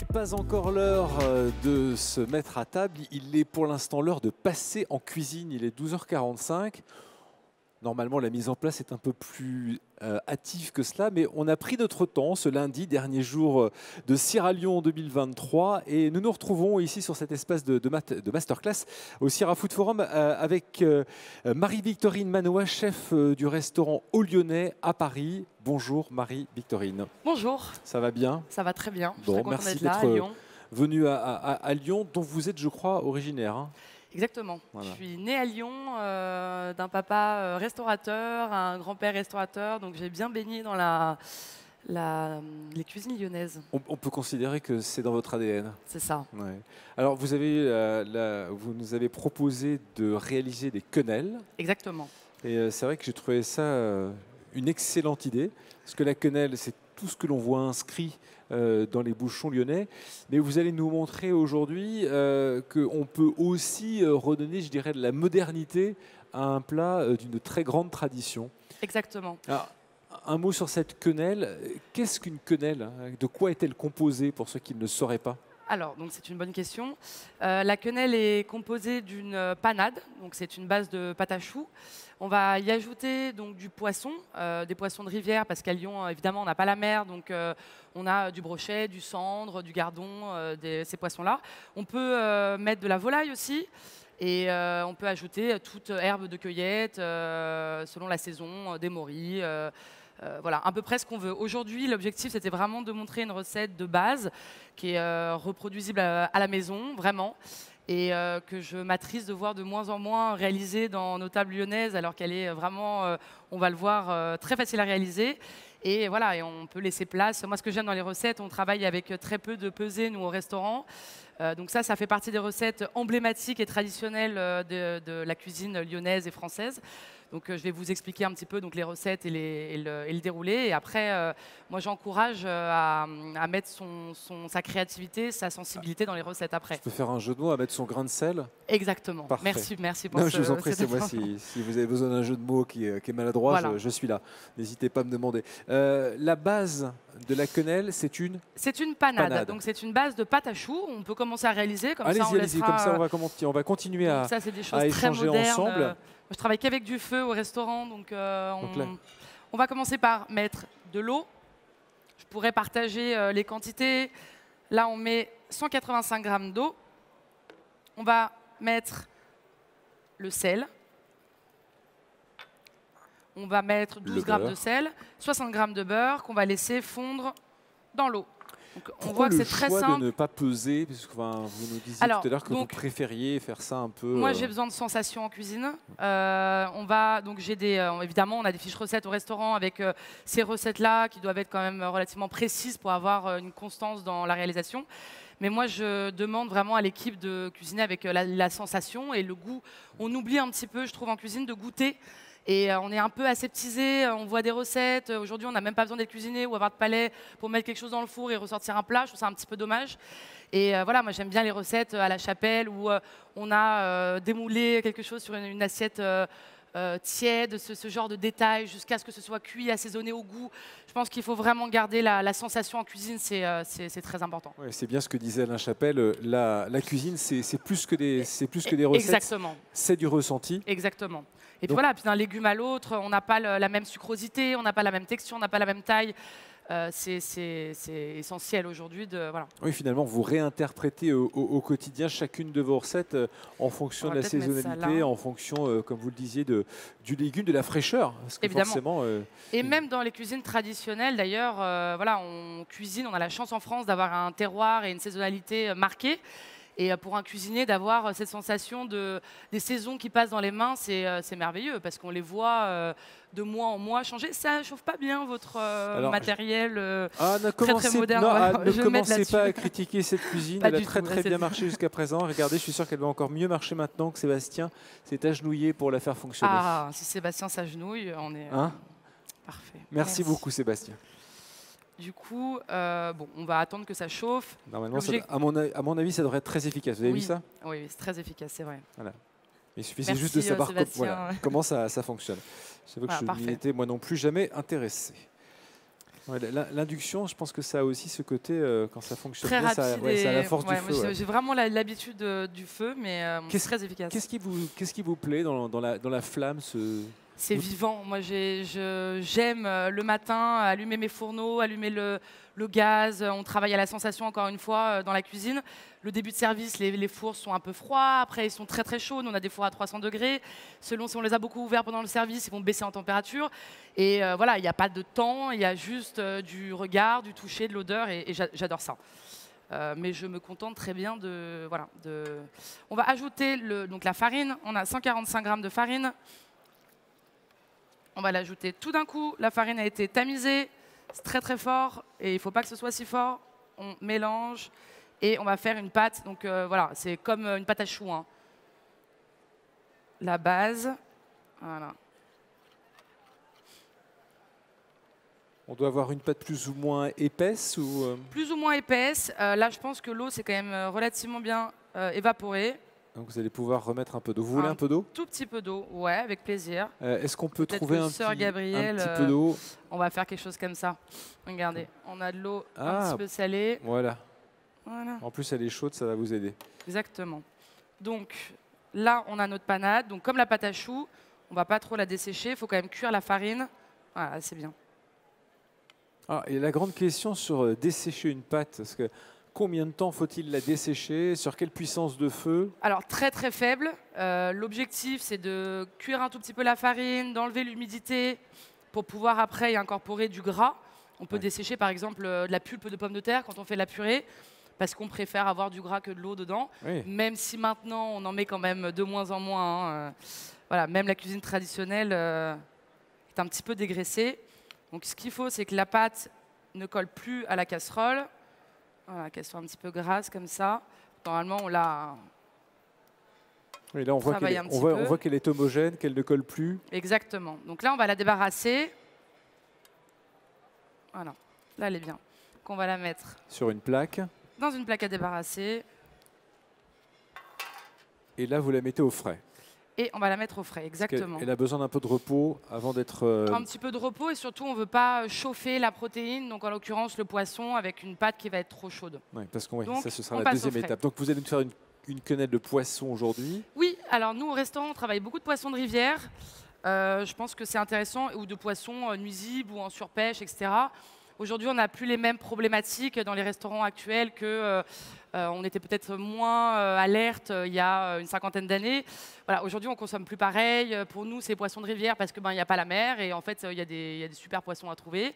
pas encore l'heure de se mettre à table. Il est pour l'instant l'heure de passer en cuisine. Il est 12h45. Normalement, la mise en place est un peu plus hâtive que cela, mais on a pris notre temps ce lundi, dernier jour de CIR à Lyon 2023, et nous nous retrouvons ici sur cet espace de masterclass au CIR Food Forum avec Marie-Victorine Manois, chef du restaurant Au Lyonnais à Paris. Bonjour Marie-Victorine. Bonjour. Ça va bien? Ça va très bien. Bon, je suis très contente merci d'être là à Lyon. Venue à Lyon, dont vous êtes, je crois, originaire. Hein. Exactement. Voilà. Je suis née à Lyon d'un papa restaurateur, un grand-père restaurateur, donc j'ai bien baigné dans les cuisines lyonnaises. On peut considérer que c'est dans votre ADN. C'est ça. Ouais. Alors, vous nous avez proposé de réaliser des quenelles. Exactement. Et c'est vrai que j'ai trouvé ça une excellente idée, parce que la quenelle, c'est tout ce que l'on voit inscrit dans les bouchons lyonnais. Mais vous allez nous montrer aujourd'hui qu'on peut aussi redonner, je dirais, de la modernité à un plat d'une très grande tradition. Exactement. Alors, un mot sur cette quenelle. Qu'est-ce qu'une quenelle? De quoi est-elle composée pour ceux qui ne le sauraient pas? Alors, donc c'est une bonne question. La quenelle est composée d'une panade, donc c'est une base de pâte à choux. On va y ajouter donc du poisson, des poissons de rivière, parce qu'à Lyon, évidemment, on n'a pas la mer, donc on a du brochet, du sandre, du gardon, ces poissons-là. On peut mettre de la volaille aussi. Et on peut ajouter toute herbe de cueillette, selon la saison, des morilles. Voilà, à peu près ce qu'on veut. Aujourd'hui, l'objectif, c'était vraiment de montrer une recette de base qui est reproduisible à la maison, vraiment, et que je m'attriste de voir de moins en moins réalisée dans nos tables lyonnaises, alors qu'elle est vraiment, on va le voir, très facile à réaliser. Et voilà, et on peut laisser place. Moi, ce que j'aime dans les recettes, on travaille avec très peu de pesées, nous, au restaurant. Donc ça fait partie des recettes emblématiques et traditionnelles de la cuisine lyonnaise et française. Donc je vais vous expliquer un petit peu donc, les recettes et le déroulé. Et après, moi j'encourage à mettre sa créativité, sa sensibilité dans les recettes après. Je peux faire un jeu de mots à mettre son grain de sel? Exactement. Parfait. Merci pour non, ce je vous en prie, c'est moi. Si vous avez besoin d'un jeu de mots qui est maladroit, voilà. je suis là. N'hésitez pas à me demander. La base de la quenelle, c'est une? C'est une panade. Donc c'est une base de pâte à choux. On peut commencer à réaliser. Comme ça, allez-y. Comme ça, on va continuer à échanger ensemble. Je travaille qu'avec du feu au restaurant, donc on va commencer par mettre de l'eau. Je pourrais partager les quantités. Là, on met 185 g d'eau. On va mettre le sel. On va mettre 12 g de sel, 60 g de beurre qu'on va laisser fondre dans l'eau. On voit que c'est très simple de ne pas peser, parce que vous nous disiez tout à l'heure que vous préfériez faire ça un peu. Moi, j'ai besoin de sensations en cuisine. Évidemment, on a des fiches recettes au restaurant avec ces recettes-là qui doivent être quand même relativement précises pour avoir une constance dans la réalisation. Mais moi, je demande vraiment à l'équipe de cuisiner avec la sensation et le goût. On oublie un petit peu, je trouve, en cuisine, de goûter. Et on est un peu aseptisé, on voit des recettes. Aujourd'hui, on n'a même pas besoin d'être cuisiné ou avoir de palais pour mettre quelque chose dans le four et ressortir un plat. Je trouve ça un petit peu dommage. Et voilà, moi j'aime bien les recettes à la chapelle où on a démoulé quelque chose sur une assiette tiède, ce genre de détails, jusqu'à ce que ce soit cuit, assaisonné au goût. Je pense qu'il faut vraiment garder la sensation en cuisine, c'est très important. Ouais, c'est bien ce que disait Alain Chapelle, la cuisine, c'est plus que des recettes. Exactement. C'est du ressenti. Exactement. Et puis voilà, puis d'un légume à l'autre, on n'a pas la même sucrosité, on n'a pas la même texture, on n'a pas la même taille. C'est essentiel aujourd'hui. Voilà. Oui, finalement, vous réinterprétez au quotidien chacune de vos recettes en fonction de la saisonnalité, en fonction, comme vous le disiez, du légume, de la fraîcheur. Parce que évidemment. Forcément, et même dans les cuisines traditionnelles, d'ailleurs, voilà, on cuisine, on a la chance en France d'avoir un terroir et une saisonnalité marquée. Et pour un cuisinier, d'avoir cette sensation des saisons qui passent dans les mains, c'est merveilleux parce qu'on les voit de mois en mois changer. Ça ne chauffe pas bien votre matériel très moderne. Ne commencez pas à critiquer cette cuisine. Elle a très bien marché jusqu'à présent. Regardez, je suis sûr qu'elle va encore mieux marcher maintenant que Sébastien s'est agenouillé pour la faire fonctionner. Ah, si Sébastien s'agenouille, on est parfait. Merci beaucoup, Sébastien. Du coup, on va attendre que ça chauffe. Normalement, à mon avis, ça devrait être très efficace. Vous avez vu ça? Oui, c'est très efficace, c'est vrai. Voilà. Il suffisait juste de savoir comment ça fonctionne. C'est vrai que je n'y étais moi non plus jamais intéressé. Ouais, l'induction, je pense que ça a aussi ce côté, quand ça fonctionne Très bien, rapide. ça a la force du feu. Ouais. J'ai vraiment l'habitude du feu, mais c'est très efficace. Qu'est-ce qui vous plaît dans la flamme C'est vivant. Moi, j'aime le matin allumer mes fourneaux, allumer le gaz. On travaille à la sensation, encore une fois, dans la cuisine. Le début de service, les fours sont un peu froids. Après, ils sont très, très chauds. Nous, on a des fours à 300 degrés. Selon si on les a beaucoup ouverts pendant le service, ils vont baisser en température. Et voilà, il n'y a pas de temps. Il y a juste du regard, du toucher, de l'odeur. Et j'adore ça. Mais je me contente très bien de... Voilà, On va ajouter donc la farine. On a 145 g de farine. On va l'ajouter tout d'un coup. La farine a été tamisée. C'est très très fort. Et il ne faut pas que ce soit si fort. On mélange. Et on va faire une pâte. Donc voilà, c'est comme une pâte à choux. Hein. La base. Voilà. On doit avoir une pâte plus ou moins épaisse ou Plus ou moins épaisse. Là, je pense que l'eau, c'est quand même relativement bien évaporée. Donc vous allez pouvoir remettre un peu d'eau. Vous voulez un peu d'eau? Tout petit peu d'eau, ouais, avec plaisir. Est-ce qu'on peut trouver un petit peu d'eau? On va faire quelque chose comme ça. Regardez, on a de l'eau un petit peu salée. Voilà. En plus, elle est chaude, ça va vous aider. Exactement. Donc là, on a notre panade. Donc comme la pâte à choux, on ne va pas trop la dessécher. Il faut quand même cuire la farine. Voilà, c'est bien. Et la grande question sur dessécher une pâte, parce que combien de temps faut-il la dessécher? Sur quelle puissance de feu? Alors, très très faible. L'objectif, c'est de cuire un tout petit peu la farine, d'enlever l'humidité pour pouvoir après y incorporer du gras. On peut dessécher par exemple de la pulpe de pommes de terre quand on fait la purée, parce qu'on préfère avoir du gras que de l'eau dedans. Oui. Même si maintenant, on en met quand même de moins en moins. Hein. Voilà, même la cuisine traditionnelle est un petit peu dégraissée. Donc, ce qu'il faut, c'est que la pâte ne colle plus à la casserole. Voilà, qu'elle soit un petit peu grasse comme ça. Normalement, on l'a. Oui, là, on voit qu'elle est homogène, qu'elle ne colle plus. Exactement. Donc là, on va la débarrasser. Voilà. Là, elle est bien. Donc, on va la mettre sur une plaque. Dans une plaque à débarrasser. Et là, vous la mettez au frais. Et on va la mettre au frais, exactement. Elle a besoin d'un peu de repos avant d'être... Un petit peu de repos et surtout, on ne veut pas chauffer la protéine, donc en l'occurrence le poisson, avec une pâte qui va être trop chaude. Oui, parce que ça, ce sera la deuxième étape. Donc vous allez nous faire une quenelle de poisson aujourd'hui. Oui, alors nous, au restaurant, on travaille beaucoup de poissons de rivière. Je pense que c'est intéressant, ou de poissons nuisibles ou en surpêche, etc. Aujourd'hui, on n'a plus les mêmes problématiques dans les restaurants actuels que on était peut-être moins alerte il y a une cinquantaine d'années. Voilà, aujourd'hui, on consomme plus pareil. Pour nous, c'est poissons de rivière parce qu'il n'y a pas la mer et en fait, il y a des super poissons à trouver.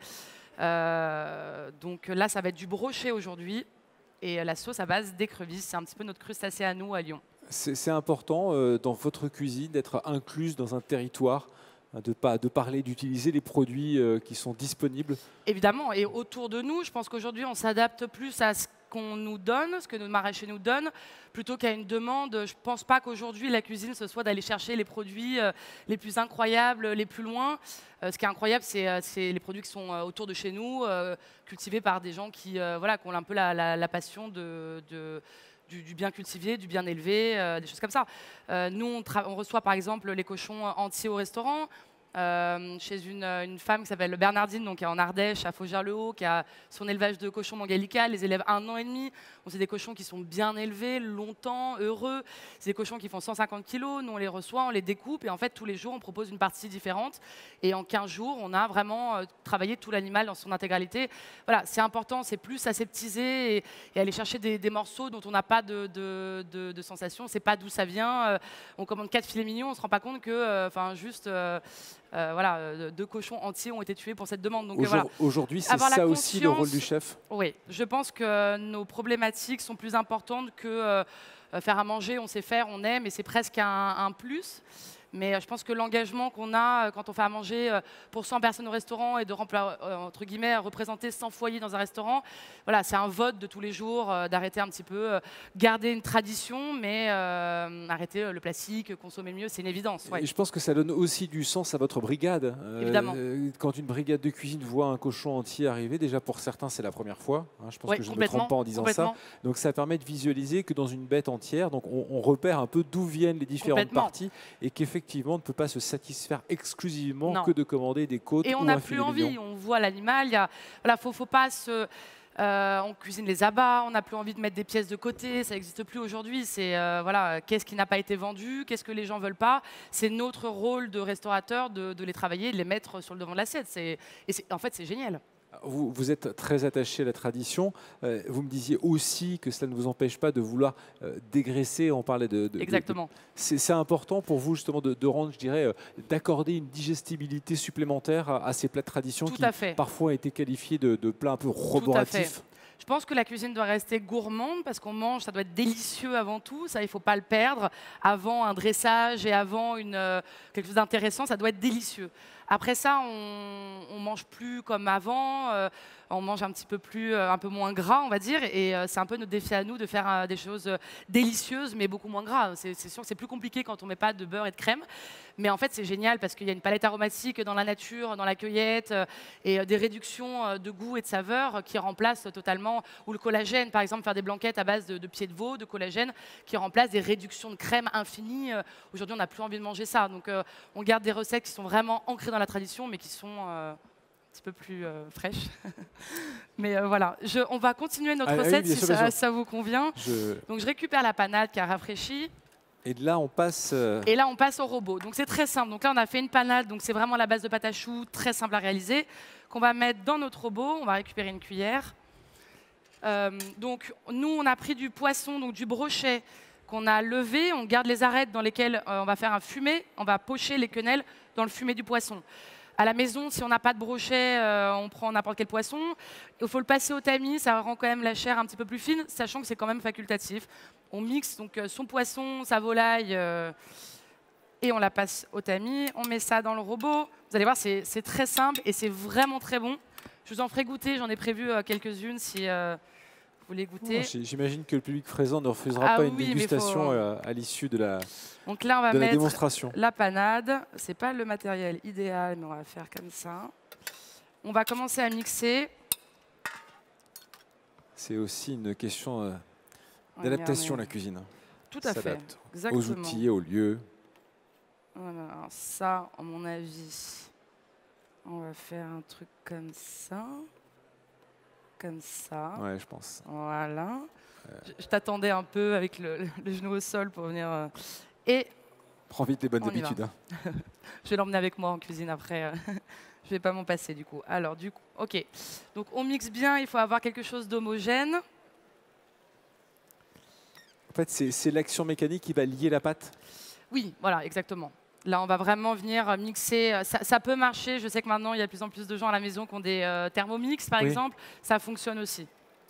Donc là, ça va être du brochet aujourd'hui et la sauce à base d'écrevisse. C'est un petit peu notre crustacé à nous à Lyon. C'est important dans votre cuisine d'être incluse dans un territoire, de parler, d'utiliser les produits qui sont disponibles. Évidemment, et autour de nous, je pense qu'aujourd'hui, on s'adapte plus à ce qu'on nous donne, ce que nos maraîchers nous donnent, plutôt qu'à une demande. Je ne pense pas qu'aujourd'hui, la cuisine, ce soit d'aller chercher les produits les plus incroyables, les plus loin. Ce qui est incroyable, c'est les produits qui sont autour de chez nous, cultivés par des gens qui ont un peu la passion du bien cultivé, du bien élevé, des choses comme ça. Nous, on reçoit par exemple les cochons entiers au restaurant. Chez une femme qui s'appelle Bernardine, donc en Ardèche, à Faugère-le-Haut, qui a son élevage de cochons Mangalica, les élève 1 an et demi. C'est des cochons qui sont bien élevés, longtemps, heureux. C'est des cochons qui font 150 kilos. Nous, on les reçoit, on les découpe et en fait, tous les jours, on propose une partie différente. Et en 15 jours, on a vraiment travaillé tout l'animal dans son intégralité. Voilà, c'est important, c'est plus aseptiser et aller chercher des morceaux dont on n'a pas de sensation. C'est pas d'où ça vient. On commande 4 filets mignons, on ne se rend pas compte que, voilà, 2 cochons entiers ont été tués pour cette demande. Donc aujourd'hui, c'est ça aussi le rôle du chef. Oui, je pense que nos problématiques sont plus importantes que faire à manger, on sait faire, on aime, et c'est presque un plus. Mais je pense que l'engagement qu'on a quand on fait à manger pour 100 personnes au restaurant et de entre guillemets, représenter 100 foyers dans un restaurant, voilà, c'est un vote de tous les jours d'arrêter un petit peu, garder une tradition, mais arrêter le plastique, consommer mieux, c'est une évidence. Ouais. Et je pense que ça donne aussi du sens à votre brigade. Évidemment. Quand une brigade de cuisine voit un cochon entier arriver, déjà pour certains, c'est la première fois. Hein, je pense que je ne me trompe pas en disant ça. Donc ça permet de visualiser que dans une bête entière, donc on repère un peu d'où viennent les différentes parties et qu'effectivement, qu'effectivement, on ne peut pas se satisfaire exclusivement Non. que de commander des côtes Et ou on n'a un plus filet envie, mignon. on voit l'animal, voilà, faut pas se... on cuisine les abats, on n'a plus envie de mettre des pièces de côté, ça n'existe plus aujourd'hui. C'est voilà, qu'est-ce qui n'a pas été vendu, qu'est-ce que les gens veulent pas. C'est notre rôle de restaurateur de les travailler, de les mettre sur le devant de l'assiette. En fait, c'est génial. Vous êtes très attaché à la tradition. Vous me disiez aussi que cela ne vous empêche pas de vouloir dégraisser. On parlait Exactement. C'est important pour vous justement de rendre, je dirais, d'accorder une digestibilité supplémentaire à ces plats de tradition Tout qui à fait. parfois ont été qualifiés de plats un peu roboratifs. Je pense que la cuisine doit rester gourmande parce qu'on mange, ça doit être délicieux avant tout, ça il ne faut pas le perdre. Avant un dressage et avant quelque chose d'intéressant, ça doit être délicieux. Après ça, on mange plus comme avant, on mange un peu moins gras, on va dire, et c'est un peu notre défi à nous de faire des choses délicieuses mais beaucoup moins gras. C'est sûr que c'est plus compliqué quand on met pas de beurre et de crème, mais en fait c'est génial parce qu'il y a une palette aromatique dans la nature, dans la cueillette, et des réductions de goût et de saveur qui remplacent totalement, ou le collagène par exemple, faire des blanquettes à base de pieds de veau, de collagène, qui remplacent des réductions de crème infinies. Aujourd'hui on n'a plus envie de manger ça, donc on garde des recettes qui sont vraiment ancrées dans la tradition mais qui sont un petit peu plus fraîches. Mais voilà, on va continuer notre recette si ça vous convient. Donc je récupère la panade qui a rafraîchi. Et là, on passe... Et là, on passe au robot. Donc, c'est très simple. Donc là, on a fait une panade. Donc, c'est vraiment la base de pâte à choux, très simple à réaliser, qu'on va mettre dans notre robot. On va récupérer une cuillère. Donc, nous, on a pris du poisson, donc du brochet qu'on a levé. On garde les arêtes dans lesquelles on va faire un fumet. On va pocher les quenelles dans le fumet du poisson. À la maison, si on n'a pas de brochet, on prend n'importe quel poisson. Il faut le passer au tamis, ça rend quand même la chair un petit peu plus fine, sachant que c'est quand même facultatif. On mixe donc son poisson, sa volaille, et on la passe au tamis. On met ça dans le robot. Vous allez voir, c'est très simple et c'est vraiment très bon. Je vous en ferai goûter, j'en ai prévu quelques-unes si vous voulez goûter. Oh, j'imagine que le public présent ne refusera pas une dégustation à l'issue de la démonstration. Donc là, on va mettre la panade. Ce n'est pas le matériel idéal, mais on va faire comme ça. On va commencer à mixer. C'est aussi une question d'adaptation, la cuisine. Tout à fait. Aux outils, aux lieux. Voilà. Alors ça, à mon avis, on va faire un truc comme ça. Comme ça. Ouais, je pense. Voilà. Je t'attendais un peu avec le genou au sol pour venir. Et prends vite les bonnes habitudes. Hein. Je vais l'emmener avec moi en cuisine après. Je vais pas m'en passer du coup. Alors du coup, ok. Donc on mixe bien. Il faut avoir quelque chose d'homogène. En fait, c'est l'action mécanique qui va lier la pâte. Oui, voilà, exactement. Là, on va vraiment venir mixer. Ça peut marcher. Je sais que maintenant, il y a de plus en plus de gens à la maison qui ont des Thermomix, par exemple. Ça fonctionne aussi.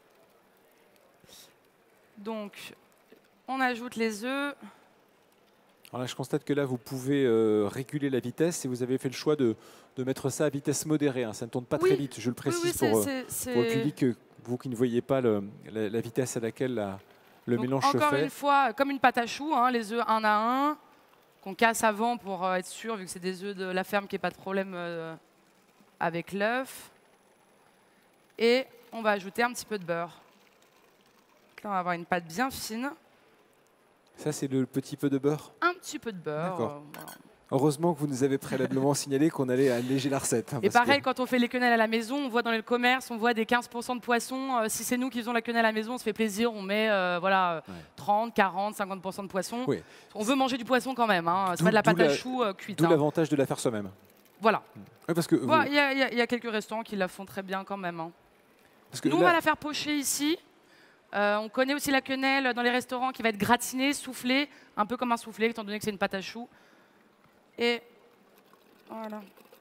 Donc, on ajoute les œufs. Alors là, je constate que là, vous pouvez réguler la vitesse et vous avez fait le choix de mettre ça à vitesse modérée. Hein. Ça ne tourne pas très vite, je le précise pour le public, vous qui ne voyez pas la vitesse à laquelle le mélange se fait. Encore une fois, comme une pâte à choux, hein, les œufs un à un, qu'on casse avant pour être sûr, vu que c'est des œufs de la ferme, qu'il n'y ait pas de problème avec l'œuf. Et on va ajouter un petit peu de beurre. Donc là, on va avoir une pâte bien fine. Ça, c'est le petit peu de beurre? Un petit peu de beurre. Voilà. Heureusement que vous nous avez préalablement signalé qu'on allait alléger la recette. Hein, et pareil, quand on fait les quenelles à la maison, on voit dans le commerce, on voit des 15% de poissons. Si c'est nous qui faisons la quenelle à la maison, on se fait plaisir, on met 30, 40, 50% de poisson. Oui. On veut manger du poisson quand même, hein. C'est pas de la pâte à choux cuite. D'où l'avantage de la faire soi-même. Voilà. Oui, parce que il y a quelques restaurants qui la font très bien quand même. Hein. Nous, on va la faire pocher ici. On connaît aussi la quenelle dans les restaurants qui va être gratinée, soufflée, un peu comme un soufflé, étant donné que c'est une pâte à choux. Et voilà.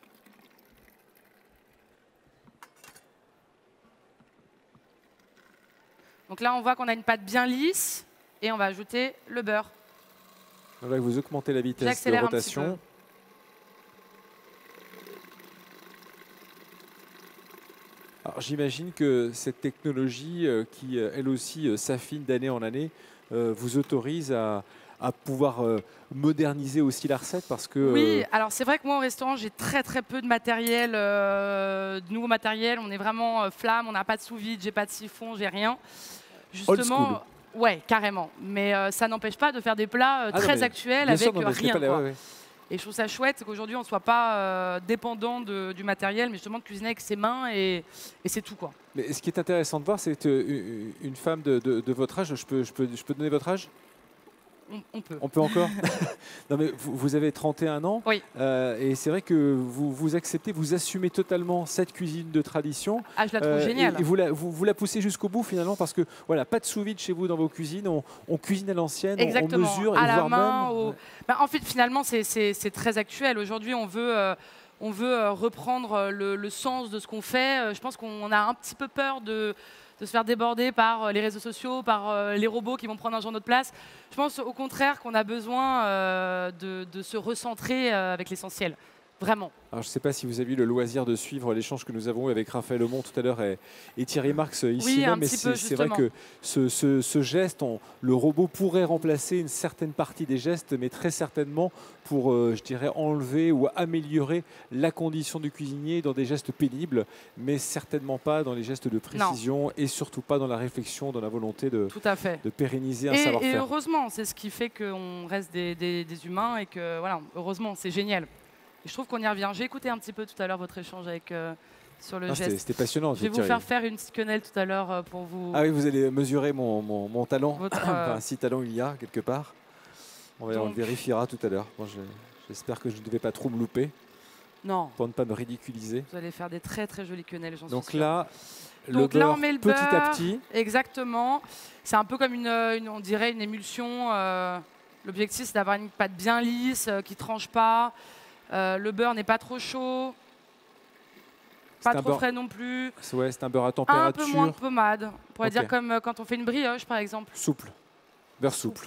Donc là, on voit qu'on a une pâte bien lisse et on va ajouter le beurre. Là, vous augmentez la vitesse de rotation. J'imagine que cette technologie qui, elle aussi, s'affine d'année en année, vous autorise à pouvoir moderniser aussi la recette parce que... Oui, alors c'est vrai que moi au restaurant, j'ai très peu de matériel, de nouveau matériel. On est vraiment flamme, on n'a pas de sous-vide, j'ai pas de siphon, j'ai rien. Justement, ouais, carrément. Mais ça n'empêche pas de faire des plats très actuels avec rien. Et je trouve ça chouette qu'aujourd'hui, on ne soit pas dépendant du matériel, mais justement de cuisiner avec ses mains et c'est tout, quoi. Mais ce qui est intéressant de voir, c'est qu'une femme de votre âge, je peux donner votre âge? On peut. On peut encore? Non, mais vous avez 31 ans. Oui. Et c'est vrai que vous acceptez, vous assumez totalement cette cuisine de tradition. Ah, je la trouve géniale. Et vous la poussez jusqu'au bout finalement parce que voilà, pas de sous-vide chez vous dans vos cuisines. On cuisine à l'ancienne, on mesure à et la voire main. même. Bah, en fait, finalement, c'est très actuel. Aujourd'hui, on veut reprendre le sens de ce qu'on fait. Je pense qu'on a un petit peu peur de se faire déborder par les réseaux sociaux, par les robots qui vont prendre un jour notre place. Je pense au contraire qu'on a besoin de se recentrer avec l'essentiel. Vraiment. Alors, je ne sais pas si vous avez eu le loisir de suivre l'échange que nous avons eu avec Raphaël Aumont tout à l'heure et Thierry Marx ici oui, même. Mais c'est vrai que ce geste, le robot pourrait remplacer une certaine partie des gestes, mais très certainement pour, je dirais, enlever ou améliorer la condition du cuisinier dans des gestes pénibles, mais certainement pas dans les gestes de précision et surtout pas dans la réflexion, dans la volonté de pérenniser un savoir-faire. Et heureusement, c'est ce qui fait qu'on reste des humains et que, voilà, heureusement, c'est génial. Et je trouve qu'on y revient. J'ai écouté un petit peu tout à l'heure votre échange avec, sur le geste. C'était passionnant. Je vais vous faire une petite quenelle tout à l'heure pour vous... Ah oui, vous allez mesurer mon talent. Enfin, si talent il y a quelque part. On le vérifiera tout à l'heure. Bon, j'espère que je ne devais pas trop me louper. Non. Pour ne pas me ridiculiser. Vous allez faire des très très jolies quenelles, j'en suis Donc sûre. là, on met le beurre petit à petit. Exactement. C'est un peu comme on dirait une émulsion. L'objectif, c'est d'avoir une pâte bien lisse, qui ne tranche pas. Le beurre n'est pas trop chaud, pas trop frais non plus. Ouais, c'est un beurre à température. Un peu moins de pommade. On pourrait dire comme quand on fait une brioche, par exemple. Souple. Beurre souple.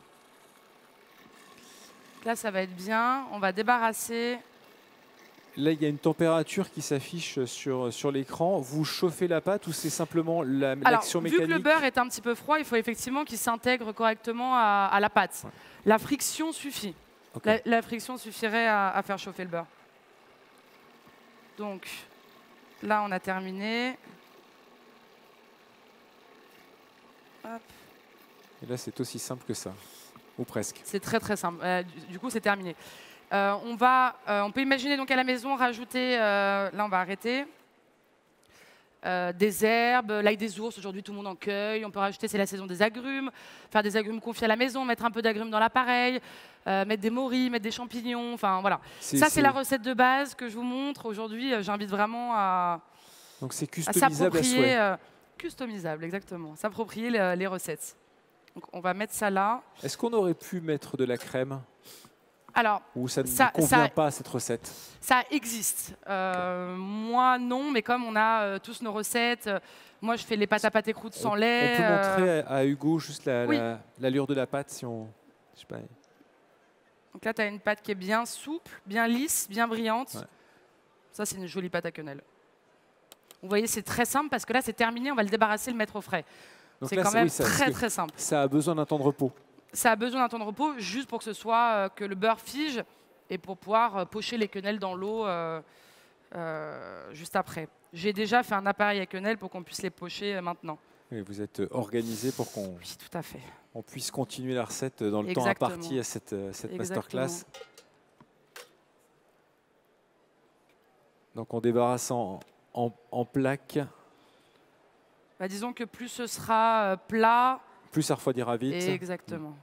Là, ça va être bien. On va débarrasser. Là, il y a une température qui s'affiche sur l'écran. Vous chauffez la pâte ou c'est simplement l'action mécanique? Vu que le beurre est un petit peu froid, il faut effectivement qu'il s'intègre correctement à la pâte. Ouais. La friction suffit. Okay. La friction suffirait à faire chauffer le beurre. Donc, là, on a terminé. Hop. Et là, c'est aussi simple que ça, ou presque. C'est très, très simple. Du coup, c'est terminé. On peut imaginer donc à la maison rajouter, là, on va arrêter. Des herbes, l'ail des ours, aujourd'hui tout le monde en cueille. On peut rajouter, c'est la saison des agrumes, faire des agrumes confits à la maison, mettre un peu d'agrumes dans l'appareil, mettre des morilles, mettre des champignons, enfin voilà. Ça, c'est la recette de base que je vous montre. Aujourd'hui, j'invite vraiment à s'approprier. Customisable, exactement. S'approprier les recettes. Donc, on va mettre ça là. Est-ce qu'on aurait pu mettre de la crème? Alors, ou ça ne convient pas à cette recette? Ça existe. Moi, non, mais comme on a tous nos recettes, moi, je fais les pâtes à pâté croûte sans lait. On peut montrer à Hugo juste l'allure de la pâte si on... Je sais pas. Donc là, tu as une pâte qui est bien souple, bien lisse, bien brillante. Ouais. Ça, c'est une jolie pâte à quenelle. Vous voyez, c'est très simple parce que là, c'est terminé. On va le débarrasser, le mettre au frais. C'est quand même très simple. Ça a besoin d'un temps de repos. Ça a besoin d'un temps de repos juste pour que ce soit que le beurre fige et pour pouvoir pocher les quenelles dans l'eau juste après. J'ai déjà fait un appareil à quenelles pour qu'on puisse les pocher maintenant. Oui, vous êtes organisé pour qu'on puisse continuer la recette dans le temps imparti à cette masterclass. Donc on débarrasse en plaques. Bah, disons que plus ce sera plat, plus ça refroidira vite. Exactement.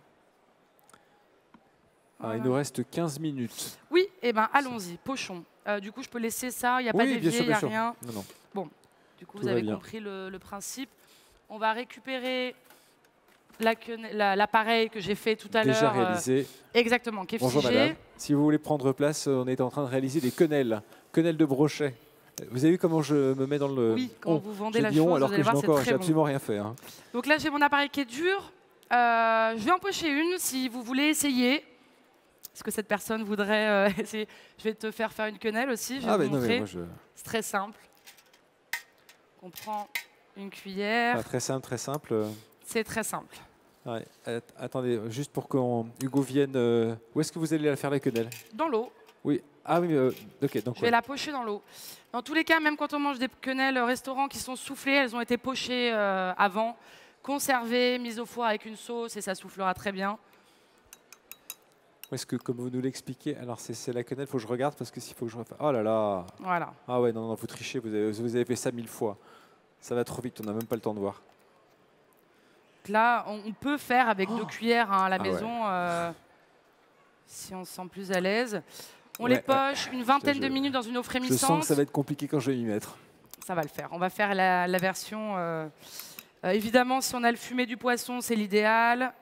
Voilà. Il nous reste 15 minutes. Oui, eh ben, allons-y, pochons. Du coup, je peux laisser ça, il n'y a pas d'évier, il n'y a rien. Non. Bon, du coup, vous avez compris le principe. On va récupérer l'appareil que j'ai fait tout à l'heure. Déjà réalisé. Exactement, qui est Bonjour figé. Madame. Si vous voulez prendre place, on est en train de réaliser des quenelles de brochet. Vous avez vu comment je me mets dans le... Oui, quand vous vendez la chose, alors vous allez que voir, j'ai absolument rien fait. Hein. Donc là, j'ai mon appareil qui est dur. Je vais en pocher une si vous voulez essayer. Est-ce que cette personne voudrait essayer? Je vais te faire une quenelle aussi. Je vais vous montrer. C'est très simple. On prend une cuillère. Ah, très simple. C'est très simple. Ouais. Attendez, juste pour que Hugo vienne. Où est-ce que vous allez la faire la quenelle? Dans l'eau. Oui. Ah oui, ok. Donc, je vais la pocher dans l'eau. Dans tous les cas, même quand on mange des quenelles au restaurant qui sont soufflées, elles ont été pochées avant, conservées, mises au four avec une sauce et ça soufflera très bien. Est-ce que, comme vous nous l'expliquez, alors c'est la quenelle, il faut que je regarde parce que s'il faut que je refasse. Oh là là. Voilà. Ah ouais, non, non, vous trichez, vous avez fait ça 1000 fois. Ça va trop vite, on n'a même pas le temps de voir. Donc là, on peut faire avec 2 cuillères hein, à la Ah ouais. maison, si on se sent plus à l'aise. On Ouais, les poche une vingtaine de minutes dans une eau Je frémissante. sens que ça va être compliqué quand je vais m'y mettre. Ça va le faire. On va faire la version... évidemment, si on a le fumet du poisson, c'est l'idéal.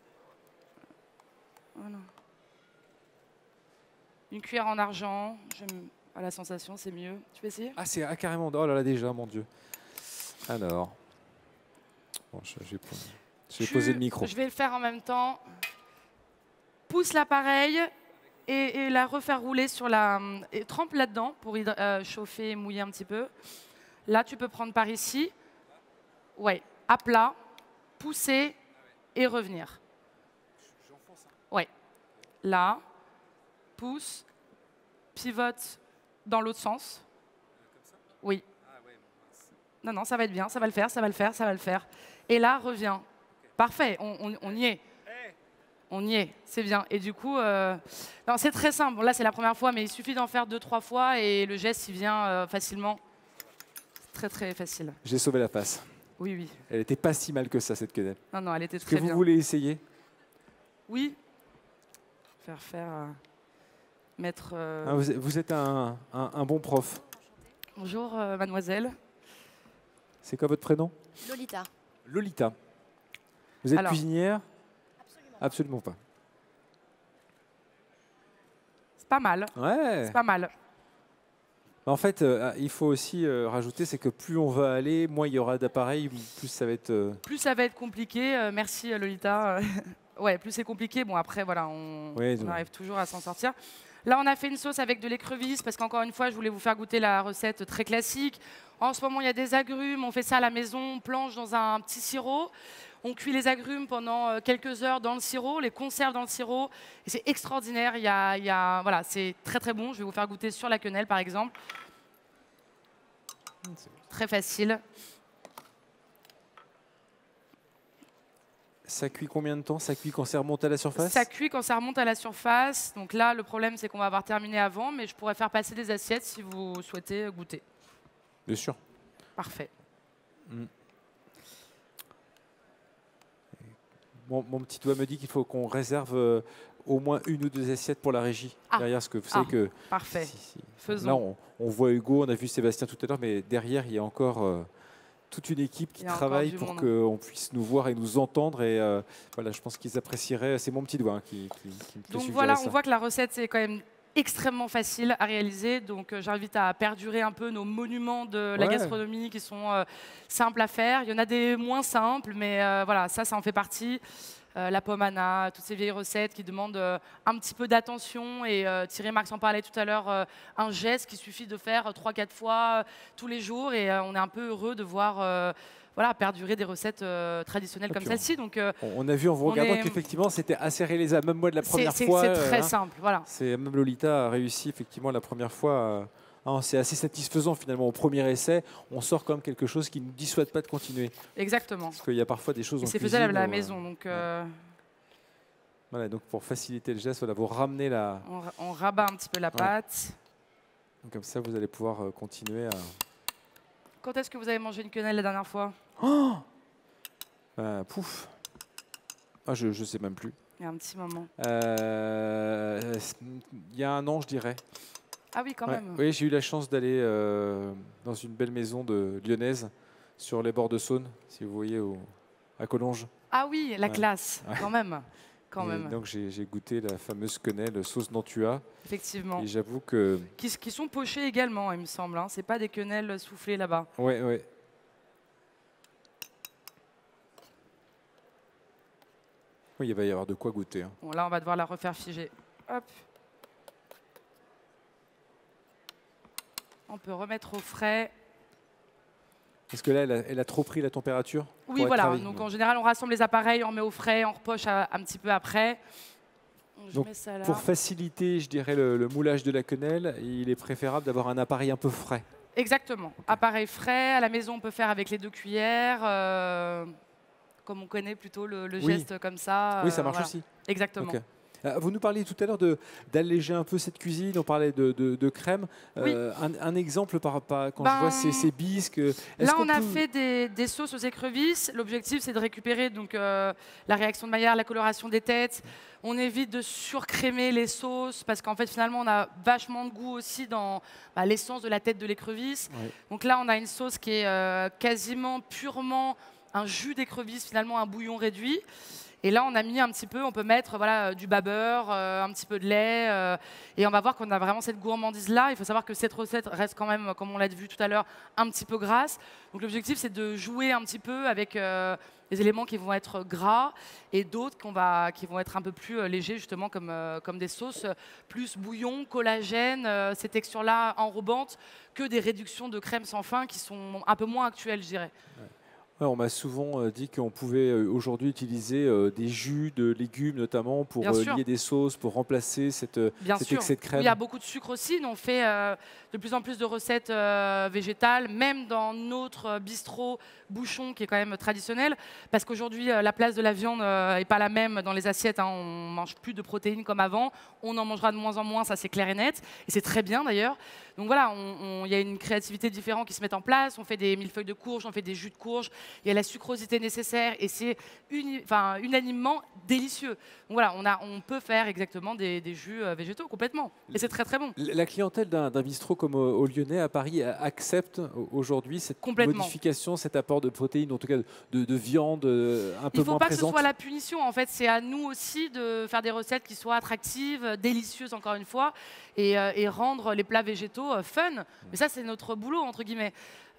Voilà. Une cuillère en argent. J'aime la sensation, c'est mieux. Tu peux essayer? Ah, c'est carrément. Oh là là, déjà, mon Dieu. Alors. Bon, je vais poser le micro. Je vais le faire en même temps. Pousse l'appareil et la refaire rouler sur la... Et trempe là-dedans pour chauffer et mouiller un petit peu. Là, tu peux prendre par ici. Ouais, à plat, pousser et revenir. Ouais. Là, pousse, pivote dans l'autre sens. Oui. Non, non, ça va être bien, ça va le faire, ça va le faire, ça va le faire. Et là, reviens. Parfait, on y est. On y est, c'est bien. Et du coup, c'est très simple. Bon, là, c'est la première fois, mais il suffit d'en faire 2-3 fois et le geste, il vient facilement. C'est très, très facile. J'ai sauvé la face. Oui, oui. Elle n'était pas si mal que ça, cette quenelle. Non, non, elle était Est-ce très que bien. vous voulez essayer? Oui. Faire mettre... Ah, vous êtes un bon prof. Bonjour, mademoiselle. C'est quoi votre prénom? Lolita. Lolita. Vous êtes Alors. cuisinière? Absolument. Absolument pas. C'est pas mal. Ouais. C'est pas mal. En fait, il faut aussi rajouter, c'est que plus on va aller, moins il y aura d'appareils, plus ça va être... Plus ça va être compliqué. Merci, Lolita. Ouais, plus c'est compliqué. Bon, après, voilà, on arrive toujours à s'en sortir. Là, on a fait une sauce avec de l'écrevisse parce qu'encore une fois, je voulais vous faire goûter la recette très classique. En ce moment, il y a des agrumes. On fait ça à la maison. On plonge dans un petit sirop. On cuit les agrumes pendant quelques heures dans le sirop, les conserve dans le sirop. Et c'est extraordinaire. Voilà, c'est très, très bon. Je vais vous faire goûter sur la quenelle, par exemple. Très facile. Ça cuit combien de temps? Ça cuit quand ça remonte à la surface? Ça cuit quand ça remonte à la surface. Donc là, le problème, c'est qu'on va avoir terminé avant, mais je pourrais faire passer des assiettes si vous souhaitez goûter. Bien sûr. Parfait. Mon petit doigt me dit qu'il faut qu'on réserve au moins 1 ou 2 assiettes pour la régie. Derrière, ce que vous savez que... Parfait. Faisons. Là, on voit Hugo, on a vu Sébastien tout à l'heure, mais derrière, il y a encore... toute une équipe qui travaille pour qu'on puisse nous voir et nous entendre. Et voilà, je pense qu'ils apprécieraient. C'est mon petit doigt qui me fait Donc suggérer voilà, ça. on voit que la recette, c'est quand même extrêmement facile à réaliser. Donc j'invite à perdurer un peu nos monuments de la gastronomie qui sont simples à faire. Il y en a des moins simples, mais voilà, ça en fait partie. La pomme Anna, toutes ces vieilles recettes qui demandent un petit peu d'attention. Et Thierry Marx en parlait tout à l'heure, un geste qu'il suffit de faire 3-4 fois tous les jours. Et on est un peu heureux de voir perdurer des recettes traditionnelles comme celle-ci. Donc, on a vu en vous regardant qu'effectivement, c'était assez réalisable. Même moi, de la première fois. C'est très simple. Voilà. Même Lolita a réussi effectivement la première fois. C'est assez satisfaisant finalement au premier essai. On sort quand même quelque chose qui ne nous dissuade pas de continuer. Exactement. Parce qu'il y a parfois des choses en cuisine. C'est faisable à la maison. Donc, voilà, donc pour faciliter le geste, voilà, vous ramenez la... On rabat un petit peu la pâte. Donc comme ça, vous allez pouvoir continuer à... Quand est-ce que vous avez mangé une quenelle la dernière fois? Pouf. Je ne sais même plus. Il y a un petit moment. Il y a 1 an, je dirais. Ah oui, quand même. Oui, j'ai eu la chance d'aller dans une belle maison lyonnaise sur les bords de Saône, si vous voyez, à Collonges. Ah oui, la classe, quand même. Donc j'ai goûté la fameuse quenelle sauce Nantua. Effectivement. Et j'avoue que... Qui sont pochées également, il me semble. Hein. Ce n'est pas des quenelles soufflées là-bas. Oui. Oui, il va y avoir de quoi goûter. Hein. Bon, là, on va devoir la refaire figer. Hop. On peut remettre au frais. Est-ce que là, elle a trop pris la température? Oui, voilà. Donc en général, on rassemble les appareils, on met au frais, on repoche un petit peu après. Donc, pour faciliter, je dirais, le moulage de la quenelle, il est préférable d'avoir un appareil un peu frais. Exactement. Appareil frais. À la maison, on peut faire avec les 2 cuillères. Comme on connaît plutôt le geste comme ça. Oui, ça marche aussi. Exactement. Okay. Vous nous parliez tout à l'heure d'alléger un peu cette cuisine, on parlait de crème. Oui. Un exemple quand je Ben, vois ces bisques. Là, on a fait des sauces aux écrevisses. L'objectif, c'est de récupérer donc, la réaction de Maillard, la coloration des têtes. On évite de surcrémer les sauces parce qu'en fait, finalement, on a vachement de goût aussi dans l'essence de la tête de l'écrevisse. Ouais. Donc là, on a une sauce qui est quasiment purement un jus d'écrevisse, finalement un bouillon réduit. Et là, on a mis un petit peu, on peut mettre voilà, du bas beurre, un petit peu de lait, et on va voir qu'on a vraiment cette gourmandise-là. Il faut savoir que cette recette reste quand même, comme on l'a vu tout à l'heure, un petit peu grasse. Donc l'objectif, c'est de jouer un petit peu avec des éléments qui vont être gras et d'autres qui vont être un peu plus légers, justement, comme des sauces plus bouillon, collagène, ces textures-là enrobantes, que des réductions de crème sans fin qui sont un peu moins actuelles, je dirais. Ouais. Ouais, on m'a souvent dit qu'on pouvait aujourd'hui utiliser des jus de légumes notamment pour lier des sauces, pour remplacer cet excès de crème. Il y a beaucoup de sucre aussi. Nous, on fait de plus en plus de recettes végétales, même dans notre bistrot Bouchon, qui est quand même traditionnel, parce qu'aujourd'hui, la place de la viande n'est pas la même dans les assiettes. Hein. On ne mange plus de protéines comme avant. On en mangera de moins en moins, ça c'est clair et net. Et c'est très bien d'ailleurs. Donc voilà, il y a une créativité différente qui se met en place. On fait des millefeuilles de courge, on fait des jus de courge. Il y a la sucrosité nécessaire et c'est unanimement délicieux. Donc voilà, on peut faire exactement des jus végétaux complètement. Et c'est très très bon. La clientèle d'un bistrot comme au Lyonnais à Paris accepte aujourd'hui cette modification, cet apport de protéines, en tout cas de viande un peu moins présente. Il ne faut pas que ce soit la punition. En fait, c'est à nous aussi de faire des recettes qui soient attractives, délicieuses encore une fois, et rendre les plats végétaux fun. Mais ça, c'est notre boulot, entre guillemets.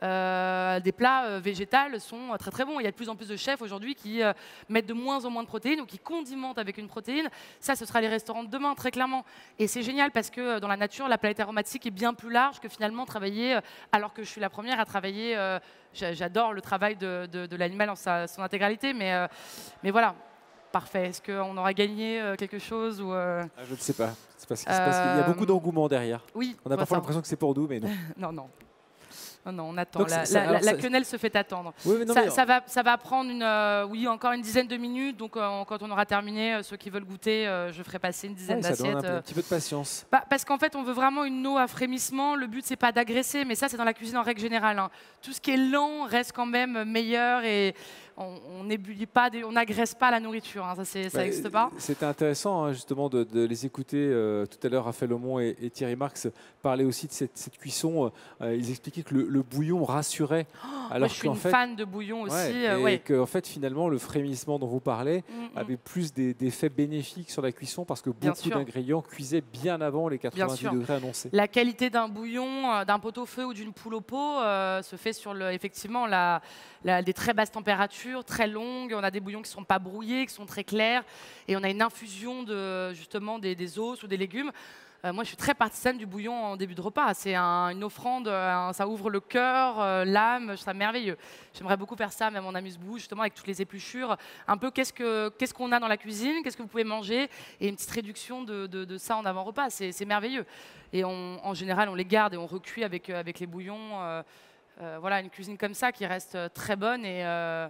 Des plats végétales sont très très bons. Il y a de plus en plus de chefs aujourd'hui qui mettent de moins en moins de protéines ou qui condimentent avec une protéine. Ça, ce sera les restaurants de demain, très clairement. Et c'est génial parce que dans la nature, la palette aromatique est bien plus large que finalement travailler, alors que je suis la première à travailler. J'adore le travail de l'animal dans son intégralité, mais voilà. Parfait. Est-ce qu'on aura gagné quelque chose ou Je ne sais pas. C'est parce qu'il y a beaucoup d'engouement derrière. Oui. On a parfois l'impression que c'est pour nous, mais non. Non, non. Non, on attend. La quenelle se fait attendre. Oui, non, ça va prendre encore une dizaine de minutes. Donc, quand on aura terminé, ceux qui veulent goûter, je ferai passer une dizaine d'assiettes. Ça donne un petit peu de patience. Parce qu'en fait, on veut vraiment une eau à frémissement. Le but, c'est pas d'agresser, mais ça, c'est dans la cuisine en règle générale. Hein. Tout ce qui est lent reste quand même meilleur et on n'ébullit pas, on n'agresse pas la nourriture. Hein. Ça n'existe pas. C'était intéressant, hein, justement, de les écouter. Tout à l'heure, Raphaël Aumont et Thierry Marx parlaient aussi de cette cuisson. Ils expliquaient que le bouillon rassurait. Moi, je suis une fan de bouillon aussi. Et qu'en fait, finalement, le frémissement dont vous parlez avait plus d'effets bénéfiques sur la cuisson parce que beaucoup d'ingrédients cuisaient bien avant les 90 degrés annoncés. La qualité d'un bouillon, d'un pot-au-feu ou d'une poule au pot se fait sur effectivement des très basses températures, très longues. On a des bouillons qui ne sont pas brouillés, qui sont très clairs. Et on a une infusion justement des os ou des légumes. Moi, je suis très partisane du bouillon en début de repas. C'est une offrande, ça ouvre le cœur, l'âme, je trouve ça merveilleux. J'aimerais beaucoup faire ça, même en amuse-bouche, justement, avec toutes les épluchures. Un peu, qu'est-ce qu'on a dans la cuisine, qu'est-ce que vous pouvez manger, et une petite réduction de ça en avant-repas. C'est merveilleux. Et en général, on les garde et on recuit avec les bouillons. Voilà, une cuisine comme ça qui reste très bonne et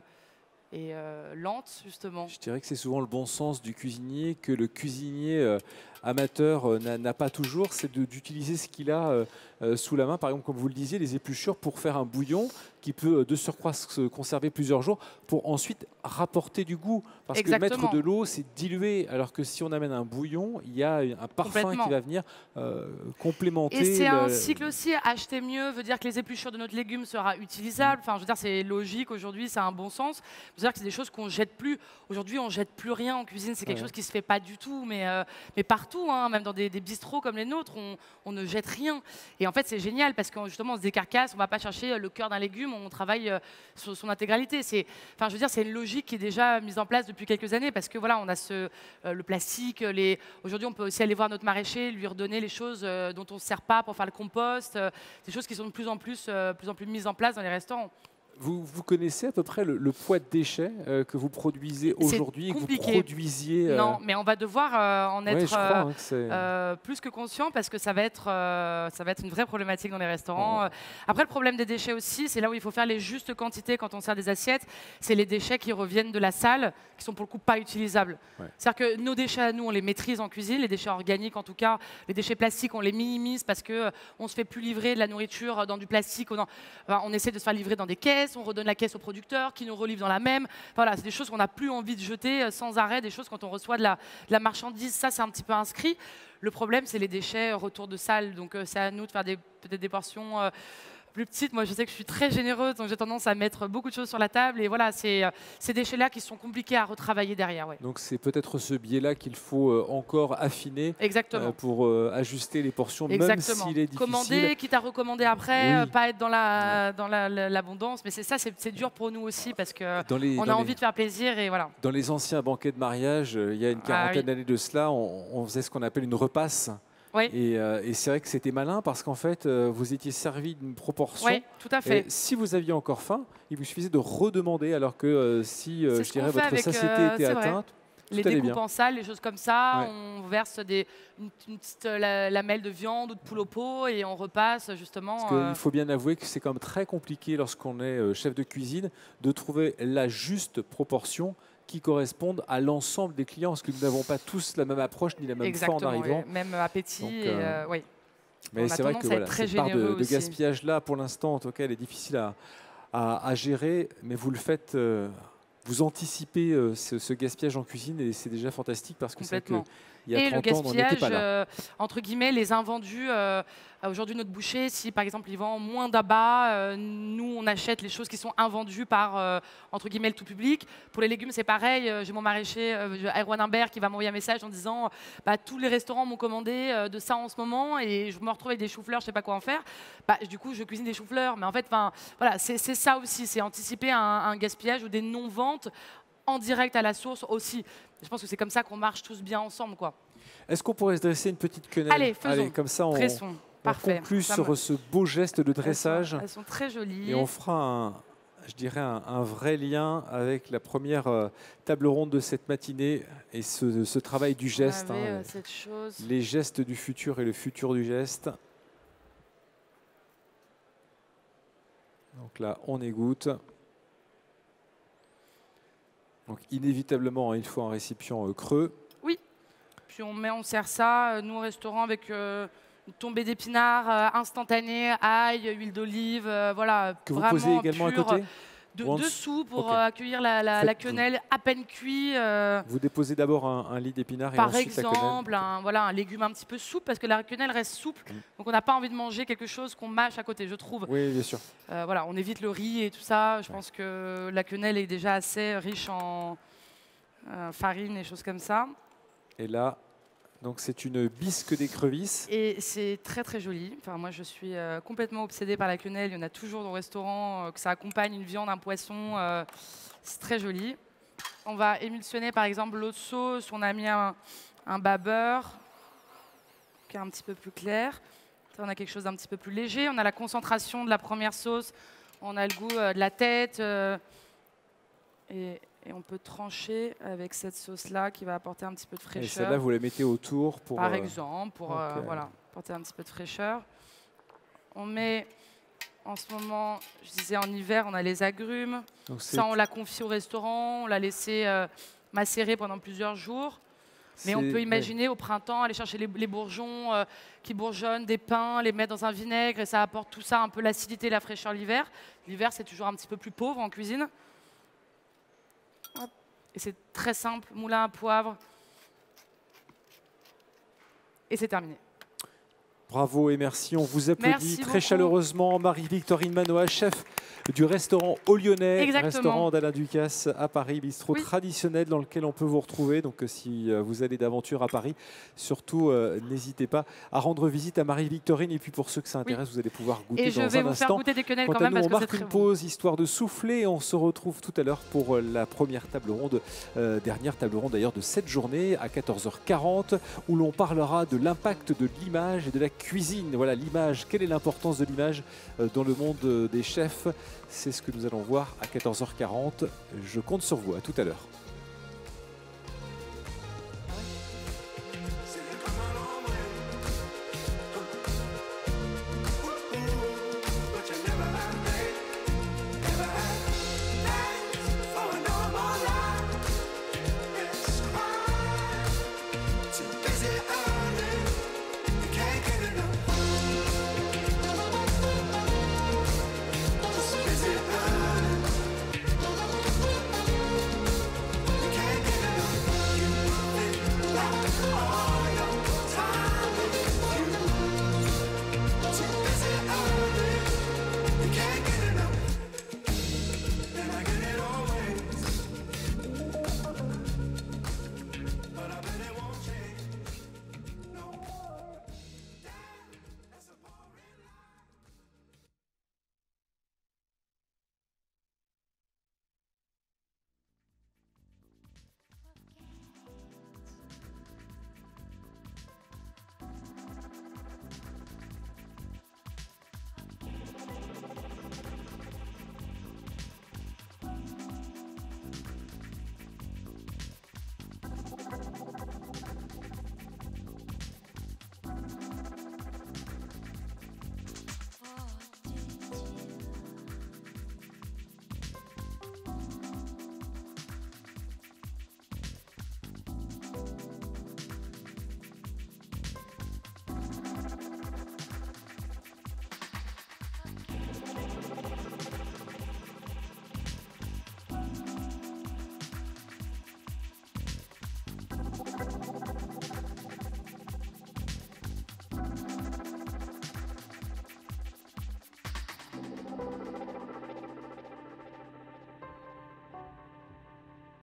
lente, justement. Je dirais que c'est souvent le bon sens du cuisinier que le cuisinier amateur n'a pas toujours, c'est d'utiliser ce qu'il a sous la main. Par exemple, comme vous le disiez, les épluchures pour faire un bouillon qui peut de surcroît se conserver plusieurs jours pour ensuite rapporter du goût. Parce que mettre de l'eau, c'est diluer. Alors que si on amène un bouillon, il y a un parfum qui va venir complémenter. Et c'est un cycle aussi. Acheter mieux veut dire que les épluchures de notre légume sera utilisable. Enfin, je veux dire, c'est logique aujourd'hui, ça a un bon sens. Je veux dire que c'est des choses qu'on ne jette plus. Aujourd'hui, on ne jette plus rien en cuisine. C'est quelque chose qui ne se fait pas du tout. Mais partout, hein, même dans des bistrots comme les nôtres, on ne jette rien. Et en fait, c'est génial parce que justement, on se décarcasse. On ne va pas chercher le cœur d'un légume. On travaille sur son intégralité. Enfin, je veux dire, c'est une logique qui est déjà mise en place depuis quelques années parce que voilà, on a le plastique. Aujourd'hui, on peut aussi aller voir notre maraîcher, lui redonner les choses dont on ne se sert pas pour faire le compost. Des choses qui sont de plus en plus mises en place dans les restaurants. Vous connaissez à peu près le poids de déchets que vous produisez aujourd'hui et que vous compliqué. produisiez Non, mais on va devoir en Ouais, être je crois que c'est... plus que conscient parce que ça va être une vraie problématique dans les restaurants. Oh. Après, le problème des déchets aussi, c'est là où il faut faire les justes quantités quand on sert des assiettes. C'est les déchets qui reviennent de la salle, qui sont pour le coup pas utilisables. Ouais. C'est-à-dire que nos déchets à nous, on les maîtrise en cuisine. Les déchets organiques, en tout cas, les déchets plastiques, on les minimise parce que on se fait plus livrer de la nourriture dans du plastique. On essaie de se faire livrer dans des caisses, on redonne la caisse au producteur qui nous relivre dans la même. Voilà, c'est des choses qu'on n'a plus envie de jeter sans arrêt, des choses quand on reçoit de la marchandise. Ça, c'est un petit peu inscrit. Le problème, c'est les déchets retour de salle. Donc, c'est à nous de faire peut-être des portions plus petites. Moi, je sais que je suis très généreuse, donc j'ai tendance à mettre beaucoup de choses sur la table. Et voilà, c'est ces déchets-là qui sont compliqués à retravailler derrière. Ouais. Donc c'est peut-être ce biais-là qu'il faut encore affiner pour ajuster les portions, même s'il est difficile. Commander, quitte à recommander après, Oui. pas être dans l'abondance. Mais c'est dur pour nous aussi parce qu'on a envie de faire plaisir. Et voilà. Dans les anciens banquets de mariage, il y a une quarantaine d'années de cela, on faisait ce qu'on appelle une repasse. Oui. Et c'est vrai que c'était malin parce qu'en fait, vous étiez servi d'une proportion. Oui, tout à fait. Et si vous aviez encore faim, il vous suffisait de redemander, alors que si je dirais votre satiété était atteinte, les découpes en salle, les choses comme ça, on verse une petite lamelle de viande ou de poule au pot et on repasse justement. Parce qu'il faut bien avouer que c'est quand même très compliqué lorsqu'on est chef de cuisine de trouver la juste proportion qui correspondent à l'ensemble des clients, parce que nous n'avons pas tous la même approche ni la même faim en arrivant. Oui. Même appétit. Donc, oui. Mais c'est vrai que cette part de gaspillage-là, pour l'instant, en tout cas, elle est difficile à gérer, mais vous le faites, vous anticipez ce gaspillage en cuisine et c'est déjà fantastique parce que c'est qu'il y a 30 ans, on n'était pas là. Entre guillemets, les invendus. Aujourd'hui, notre boucher, si par exemple il vend moins d'abat, nous on achète les choses qui sont invendues par entre guillemets le tout public. Pour les légumes, c'est pareil. J'ai mon maraîcher Erwan Imbert qui va m'envoyer un message en disant tous les restaurants m'ont commandé de ça en ce moment et je me retrouve avec des choux-fleurs, je sais pas quoi en faire. Du coup, je cuisine des choux-fleurs. Mais en fait, voilà, c'est ça aussi, c'est anticiper un gaspillage ou des non-ventes en direct à la source aussi. Je pense que c'est comme ça qu'on marche tous bien ensemble, quoi. Est-ce qu'on pourrait se dresser une petite quenelle? Allez, faisons. Allez, comme ça, on conclut sur ce beau geste de dressage. Elles sont très jolies. Et on fera, je dirais, un vrai lien avec la première table ronde de cette matinée et ce travail du geste. Cette chose. Les gestes du futur et le futur du geste. Donc là, on égoutte. Donc inévitablement, il faut un récipient creux. Oui. Puis on sert ça, nous au restaurant, avec une tombée d'épinards instantanée, ail, huile d'olive, voilà. Que vous posez également pur, à côté dessous pour accueillir la quenelle à peine cuit. Vous déposez d'abord un lit d'épinards et ensuite la quenelle. Par exemple, un légume un petit peu souple, parce que la quenelle reste souple. Donc on n'a pas envie de manger quelque chose qu'on mâche à côté, je trouve. Oui, bien sûr. Voilà, on évite le riz et tout ça. Je pense que la quenelle est déjà assez riche en farine et choses comme ça. Et là, donc c'est une bisque d'écrevisse. Et c'est très très joli. Enfin, moi je suis complètement obsédée par la quenelle. Il y en a toujours dans le restaurant, que ça accompagne une viande, un poisson. C'est très joli. On va émulsionner par exemple l'autre sauce. On a mis un bas beurre qui est un petit peu plus clair. On a quelque chose d'un petit peu plus léger. On a la concentration de la première sauce. On a le goût de la tête. Et on peut trancher avec cette sauce-là qui va apporter un petit peu de fraîcheur. Et celle-là, vous la mettez autour pour... Par exemple, pour voilà, apporter un petit peu de fraîcheur. On met, en ce moment, je disais en hiver, on a les agrumes. Donc ça, on l'a confié au restaurant, on l'a laissé macérer pendant plusieurs jours. Mais on peut imaginer au printemps aller chercher les bourgeons qui bourgeonnent, des pins, les mettre dans un vinaigre et ça apporte tout ça, un peu l'acidité et la fraîcheur l'hiver. L'hiver, c'est toujours un petit peu plus pauvre en cuisine. Hop. Et c'est très simple, moulin à poivre. Et c'est terminé. Bravo et merci. On vous applaudit très chaleureusement. Marie-Victorine Manoa, chef du restaurant Au Lyonnais, restaurant d'Alain Ducasse à Paris, bistrot traditionnel dans lequel on peut vous retrouver. Donc si vous allez d'aventure à Paris, surtout n'hésitez pas à rendre visite à Marie-Victorine. Et puis pour ceux que ça intéresse, vous allez pouvoir goûter dans un instant. Et je vais vous faire goûter des quenelles quand même. On marque une pause histoire de souffler. On se retrouve tout à l'heure pour la première table ronde, dernière table ronde d'ailleurs de cette journée à 14h40 où l'on parlera de l'impact de l'image et de la cuisine. Voilà l'image, quelle est l'importance de l'image dans le monde des chefs? C'est ce que nous allons voir à 14h40. Je compte sur vous. À tout à l'heure.